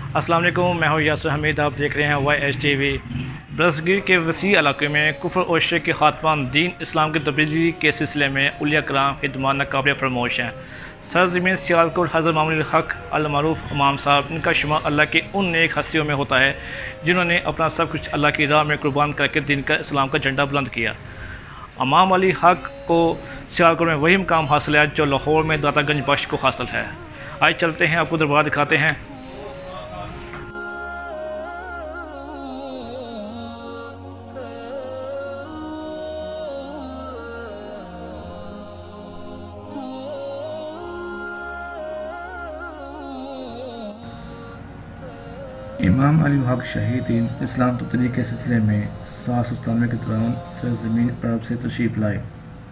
अस्सलाम वालेकुम, मैं हूँ यासर हमीद। आप देख रहे हैं YHTV। ब्रसगिर के वसी इलाके में कुफ्र और शिर्क के खात्मा, दीन इस्लाम की तब्दीली के सिलसिले में उलिया कराम खिदमत नाकाबिल फरमोश हैं। सरजमीन सियालकोट हज़रत मामूनुल हक अल मारूफ इमाम साहब, इनका शुमार अल्लाह की उन नेक हस्तियों में होता है जिन्होंने अपना सब कुछ अल्लाह की राह में कुर्बान करके दीन का इस्लाम का झंडा बुलंद किया। इमाम अली हक को सियालकोट में वही मुकाम हासिल है जो लाहौर में दातागंज बख्श को हासिल है। आज चलते हैं, आपको दरबार दिखाते हैं। इमाम अली हक शहीदीन इस्लाम तब्दीली के सिलसिले में 797 के दौरान सरजमीन अरब से तशरीफ लाए।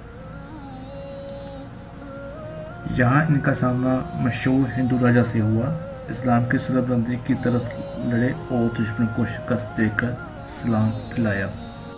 यहाँ इनका सामना मशहूर हिंदू राजा से हुआ। इस्लाम की सरबलंदी की तरफ लड़े और दुश्मन को शिकस्त देकर इस्लाम फैलाया।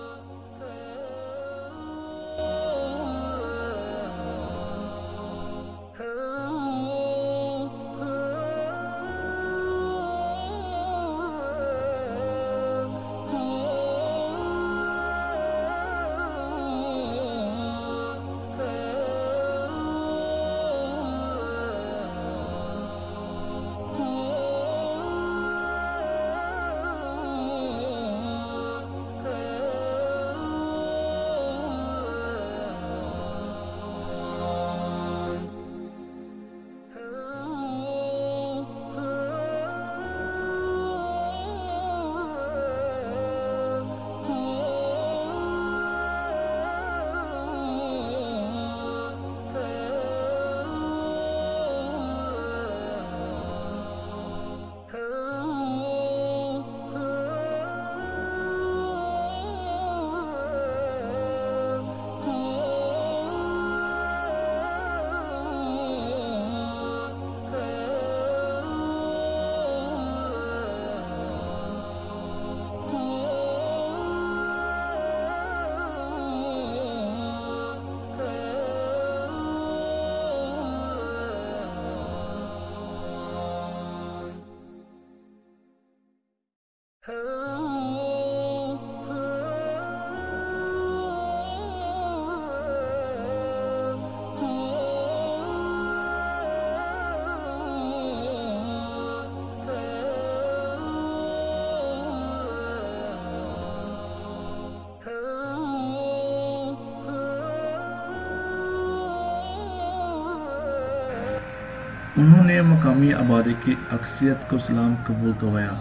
उन्होंने मकामी आबादी की अक्सरियत को इस्लाम कबूल करवाया।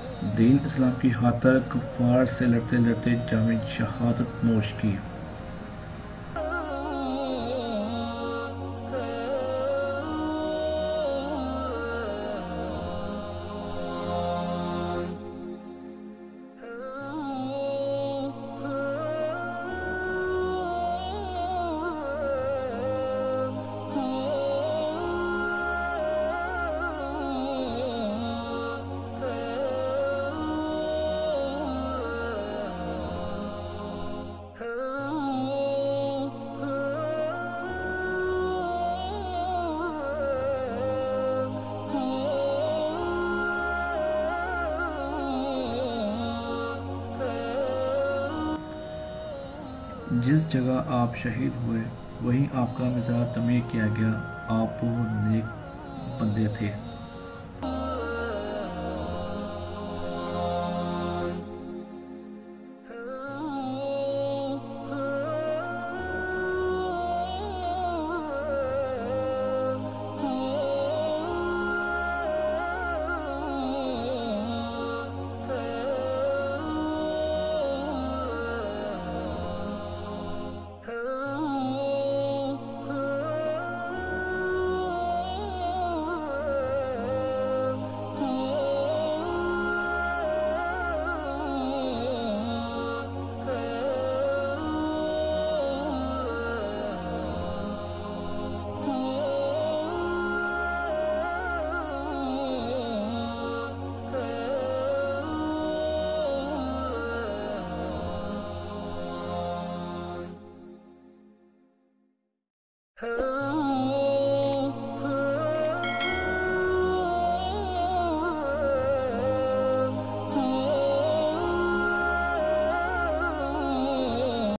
दीन इस्लाम की खातिर कुफ्फार से लड़ते लड़ते जामे शहादत नोश की। जिस जगह आप शहीद हुए वहीं आपका मज़ार तमीर किया गया। आप वो नेक बंदे थे।